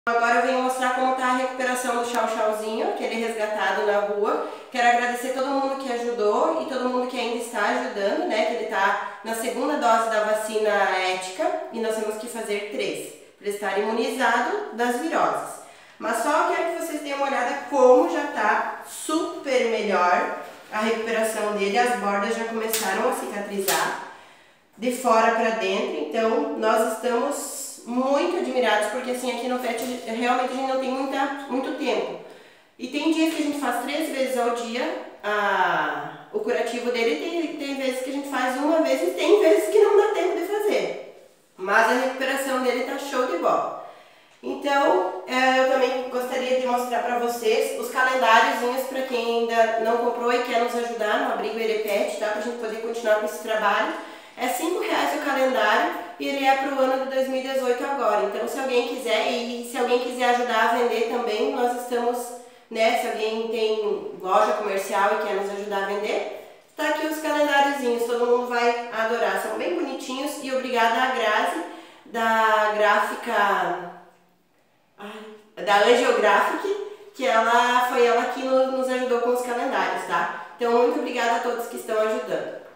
Agora eu venho mostrar como está a recuperação do Chau Chauzinho, aquele resgatado na rua. Quero agradecer todo mundo que ajudou e todo mundo que ainda está ajudando, né? Que ele está na segunda dose da vacina ética e nós temos que fazer 3 para ele estar imunizado das viroses. Mas só quero que vocês deem uma olhada como já está super melhor a recuperação dele. As bordas já começaram a cicatrizar de fora para dentro, então nós estamos muito admirados, porque assim, aqui no PET realmente a gente não tem muito tempo. E tem dias que a gente faz 3 vezes ao dia o curativo dele, e tem vezes que a gente faz uma vez e tem vezes que não dá tempo de fazer. Mas a recuperação dele tá show de bola. Então, eu também gostaria de mostrar para vocês os calendáriozinhos para quem ainda não comprou e quer nos ajudar no Abrigo Erepet, tá? Para a gente poder continuar com esse trabalho. É R$5 o calendário e ele é para o ano de 2018 agora. Então, se alguém quiser e se alguém quiser ajudar a vender também, nós estamos, né? Se alguém tem loja comercial e quer nos ajudar a vender, está aqui os calendáriozinhos, todo mundo vai adorar. São bem bonitinhos e obrigada à Grazi, da gráfica, da Angiographic, que foi ela que nos ajudou com os calendários, tá? Então, muito obrigada a todos que estão ajudando.